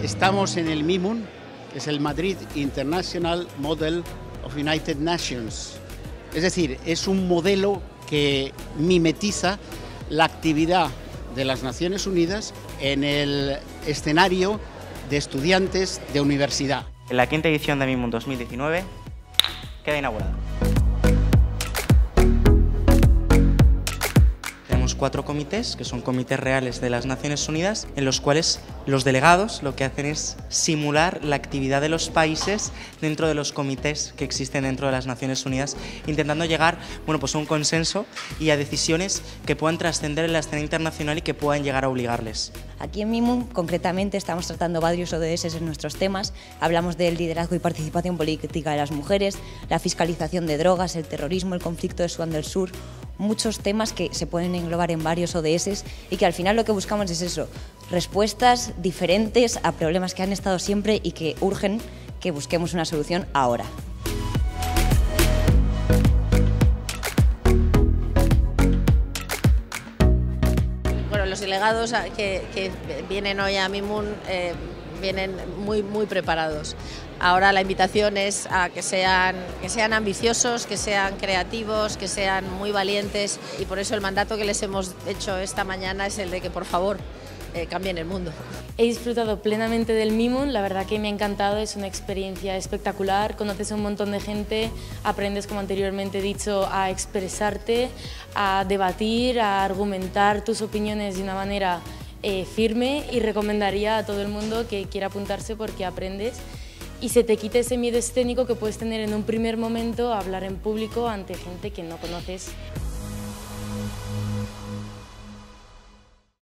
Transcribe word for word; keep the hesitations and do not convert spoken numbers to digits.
Estamos en el MIMUN, que es el Madrid International Model of United Nations. Es decir, es un modelo que mimetiza la actividad de las Naciones Unidas en el escenario de estudiantes de universidad. La quinta edición de MIMUN dos mil diecinueve queda inaugurada. Tenemos cuatro comités, que son comités reales de las Naciones Unidas, en los cuales los delegados lo que hacen es simular la actividad de los países dentro de los comités que existen dentro de las Naciones Unidas, intentando llegar, bueno, pues a un consenso y a decisiones que puedan trascender en la escena internacional y que puedan llegar a obligarles. Aquí en MIMUN, concretamente, estamos tratando varios O D S en nuestros temas. Hablamos del liderazgo y participación política de las mujeres, la fiscalización de drogas, el terrorismo, el conflicto de Sudán del Sur, muchos temas que se pueden englobar en varios O D S y que al final lo que buscamos es eso, respuestas diferentes a problemas que han estado siempre y que urgen que busquemos una solución ahora. Bueno, los delegados que, que vienen hoy a MIMUN eh, vienen muy, muy preparados. Ahora la invitación es a que sean, que sean ambiciosos, que sean creativos, que sean muy valientes, y por eso el mandato que les hemos hecho esta mañana es el de que por favor eh, cambien el mundo. He disfrutado plenamente del MIMUN, la verdad que me ha encantado, es una experiencia espectacular, conoces a un montón de gente, aprendes, como anteriormente he dicho, a expresarte, a debatir, a argumentar tus opiniones de una manera eh, firme, y recomendaría a todo el mundo que quiera apuntarse porque aprendes y se te quite ese miedo escénico que puedes tener en un primer momento a hablar en público ante gente que no conoces.